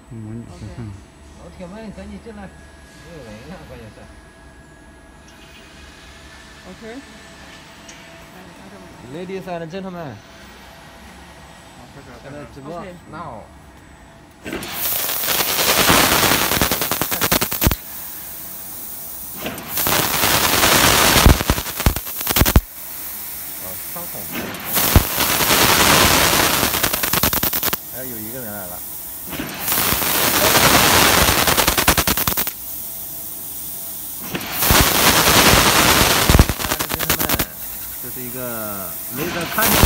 模拟摄像。 我铁门赶紧进来，没有人呀，关键是。 OK。 Ladies and gentlemen， 现在直播 now。伤口。哎，有一个人来了。家人们，这是一个雷的看点。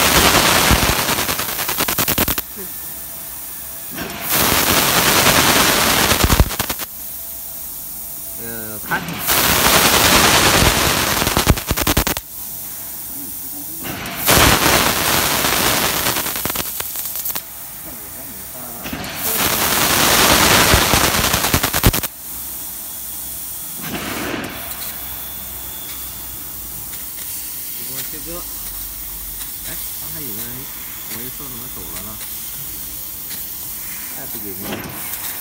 看点。切割，哎，刚才有个人，我一说怎么走了呢？太不给面子了。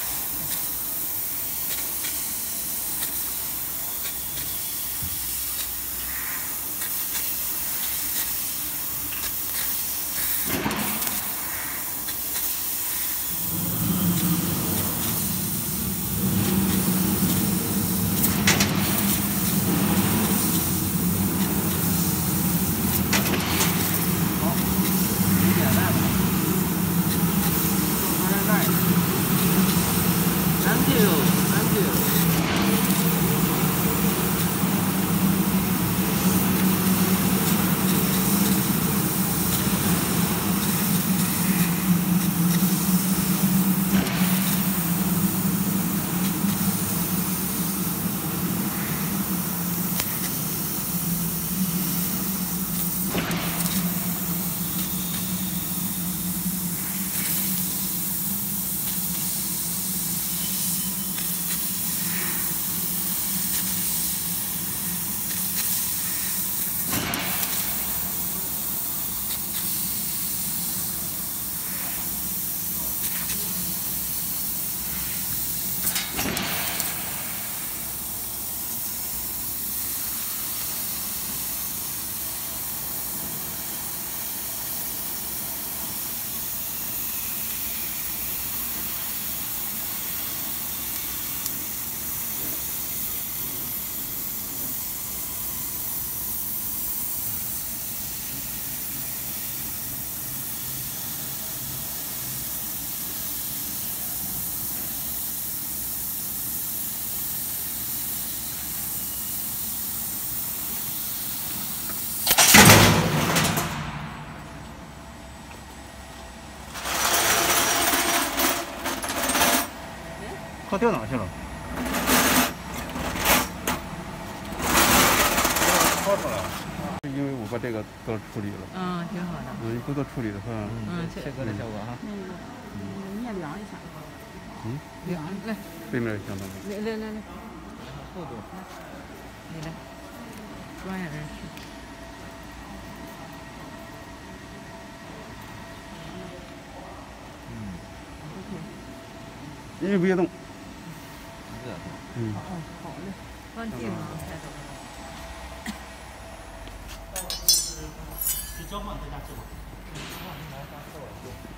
它掉哪去了？掏出来了。因为我把这个都处理了。 嗯，挺好的。 一个都处理的话。 切割的效果哈。 你也量一下。量来。 背面相当于。 来。 厚度。 你来。专业人士。 因为不要动。 好嘞。关电脑才走。 是交换在家是吧？